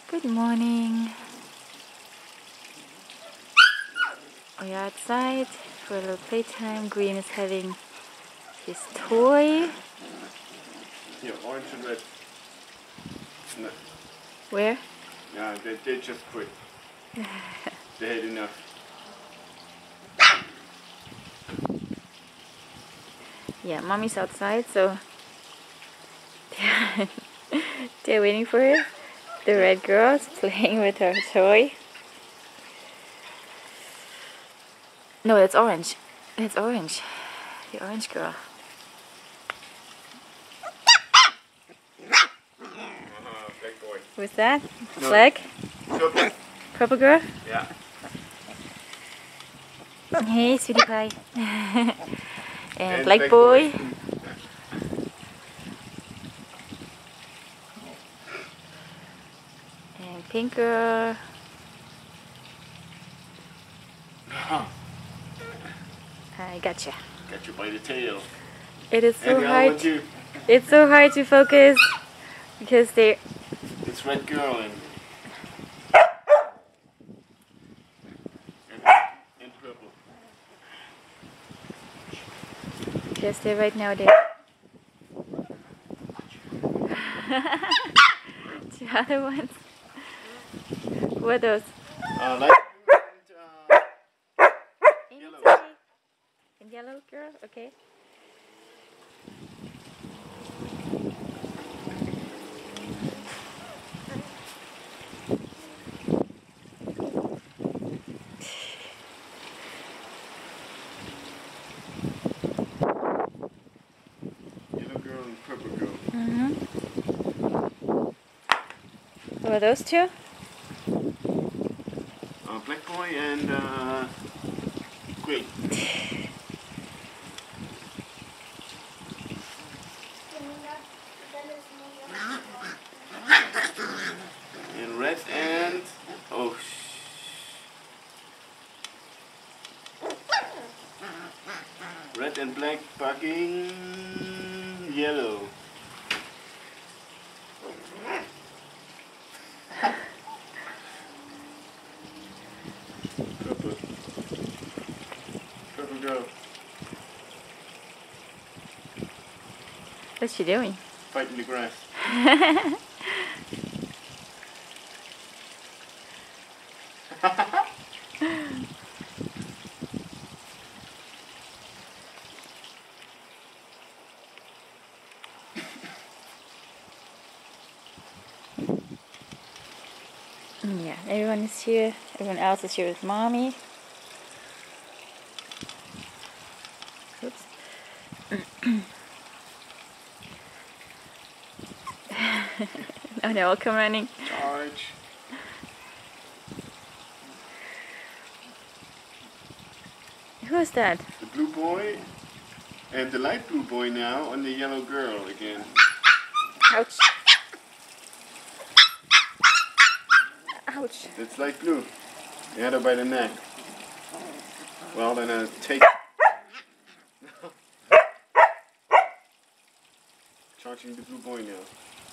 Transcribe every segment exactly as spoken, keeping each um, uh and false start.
Good morning. We are outside for a little playtime. Green is having his toy. Yeah, orange and red. No. Where? Yeah, they, they just quit. They had enough. Yeah, mommy's outside, so they're, they're waiting for her. The red girl's playing with her toy. No, that's orange. That's orange. The orange girl. Uh-huh, black boy. Who's that? No. Black? Purple. Purple girl? Yeah. Hey, sweetie pie. and, And black, black boy. boy. And pink girl. I gotcha. Got you by the tail. It is so And the other hard. one too. It's so hard to focus because they. It's red girl and and, and purple. Because they're right now there. The other ones. What are those? Uh, light blue and uh, yellow. And yellow girl, okay. Yellow girl and purple girl. Mm-hmm. What are those two? Uh, black boy and uh, green. And red and oh sh red and black bugging yellow. Purple. Purple girl. What's she doing? Fighting the grass. Yeah, everyone is here. Everyone else is here with mommy. Oops. Oh, they all come running. Charge. Who is that? The blue boy and the light blue boy now and the yellow girl again. Ouch. Ouch. It's light blue. You had her by the neck. Well, then I take. Charging the blue boy now.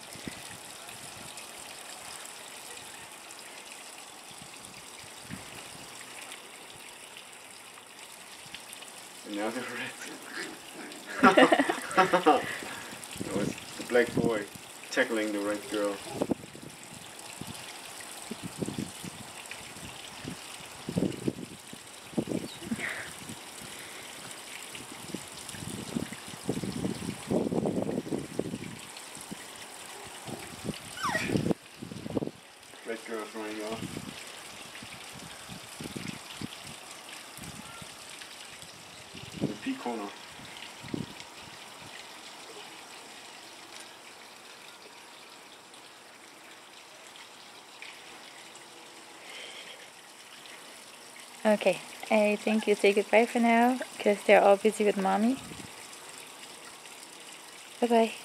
And now the red. That was the black boy tackling the red girl. Red girl's running off. In the P corner. Okay, I think you say goodbye for now because they're all busy with mommy. Bye bye.